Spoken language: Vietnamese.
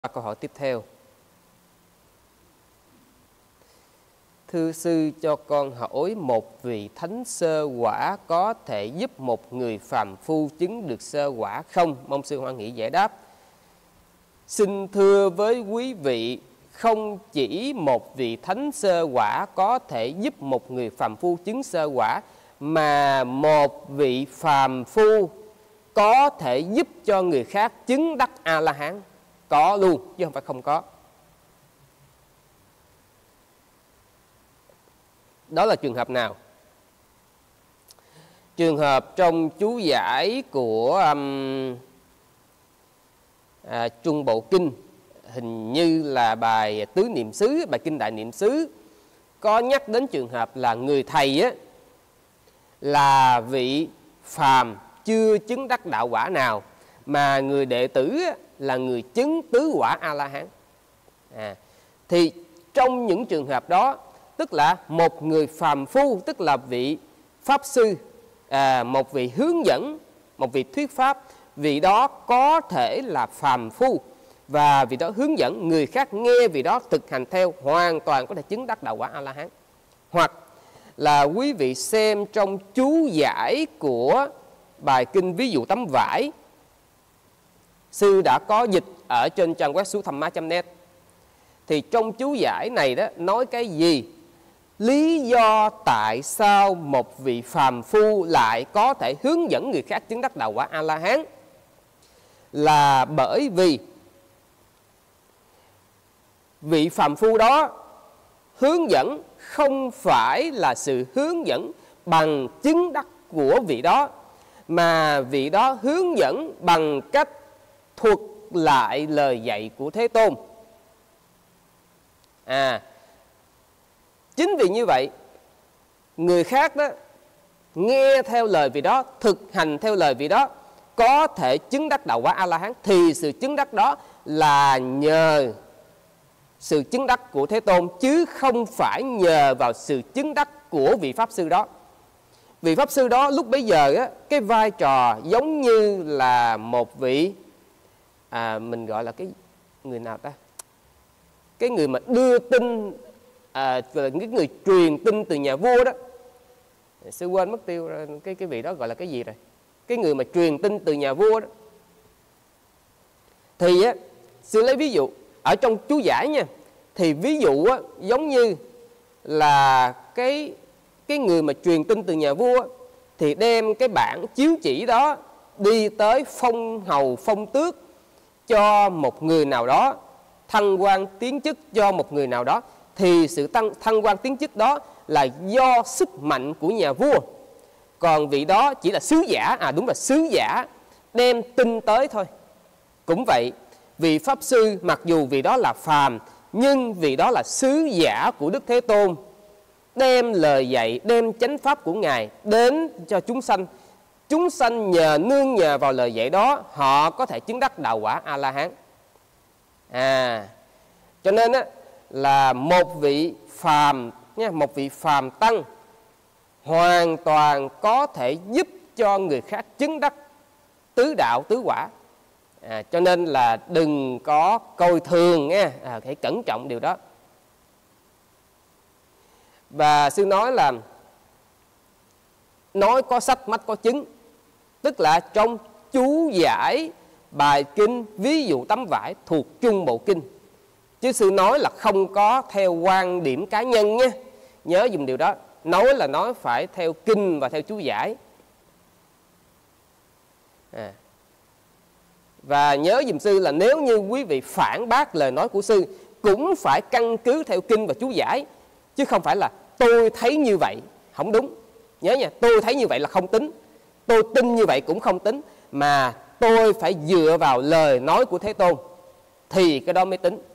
Câu hỏi tiếp theo. Thưa sư, cho con hỏi, một vị thánh sơ quả có thể giúp một người phàm phu chứng được sơ quả không? Mong sư hoan hỷ giải đáp. Xin thưa với quý vị, không chỉ một vị thánh sơ quả có thể giúp một người phàm phu chứng sơ quả, mà một vị phàm phu có thể giúp cho người khác chứng đắc A-la-hán. Có luôn, chứ không phải không có. Đó là trường hợp nào? Trường hợp trong chú giải của Trung Bộ Kinh, hình như là bài Tứ Niệm xứ, bài Kinh Đại Niệm xứ, có nhắc đến trường hợp là người thầy á, là vị phàm chưa chứng đắc đạo quả nào, mà người đệ tử á, là người chứng tứ quả A-la-hán. Thì trong những trường hợp đó, tức là một người phàm phu, tức là vị pháp sư, một vị hướng dẫn, một vị thuyết pháp, vị đó có thể là phàm phu, và vị đó hướng dẫn người khác nghe vị đó thực hành theo, hoàn toàn có thể chứng đắc đạo quả A-la-hán. Hoặc là quý vị xem trong chú giải của bài kinh Ví dụ tấm vải, sư đã có dịch ở trên trang web sutamma.net. Thì trong chú giải này đó nói cái gì? Lý do tại sao một vị phàm phu lại có thể hướng dẫn người khác chứng đắc đạo quả A-la-hán là bởi vì vị phàm phu đó hướng dẫn không phải là sự hướng dẫn bằng chứng đắc của vị đó, mà vị đó hướng dẫn bằng cách thuật lại lời dạy của Thế Tôn. Chính vì như vậy, người khác đó nghe theo lời vị đó, thực hành theo lời vị đó, có thể chứng đắc đạo quả A-la-hán, thì sự chứng đắc đó là nhờ sự chứng đắc của Thế Tôn, chứ không phải nhờ vào sự chứng đắc của vị pháp sư đó. Vị pháp sư đó lúc bấy giờ á, cái vai trò giống như là một vị mình gọi là cái người nào ta, cái người mà đưa tin, cái người truyền tin từ nhà vua đó. Sư quên mất tiêu cái vị đó gọi là cái gì rồi. Cái người mà truyền tin từ nhà vua đó. Thì á, sư lấy ví dụ ở trong chú giải nha, thì ví dụ á, giống như là cái người mà truyền tin từ nhà vua thì đem cái bản chiếu chỉ đó đi tới phong hầu phong tước cho một người nào đó, thăng quan tiến chức cho một người nào đó, thì sự thăng quan tiến chức đó là do sức mạnh của nhà vua. Còn vị đó chỉ là sứ giả, đúng là sứ giả đem tin tới thôi. Cũng vậy, vị pháp sư mặc dù vị đó là phàm, nhưng vị đó là sứ giả của Đức Thế Tôn, đem lời dạy, đem chánh pháp của Ngài đến cho chúng sanh. Chúng sanh nương nhờ vào lời dạy đó, họ có thể chứng đắc đạo quả A-la-hán. Cho nên á, là một vị phàm nha, một vị phàm tăng hoàn toàn có thể giúp cho người khác chứng đắc tứ đạo tứ quả. Cho nên là đừng có coi thường nha, hãy cẩn trọng điều đó. Và sư nói là nói có sách mách có chứng, tức là trong chú giải bài kinh Ví dụ tấm vải thuộc Trung Bộ Kinh, chứ sư nói là không có theo quan điểm cá nhân nhé, nhớ dùng điều đó. Nói là nói phải theo kinh và theo chú giải. Và nhớ dùm sư là nếu như quý vị phản bác lời nói của sư, cũng phải căn cứ theo kinh và chú giải, chứ không phải là tôi thấy như vậy, không đúng. Nhớ nha, tôi thấy như vậy là không tính, tôi tin như vậy cũng không tính, mà tôi phải dựa vào lời nói của Thế Tôn thì cái đó mới tính.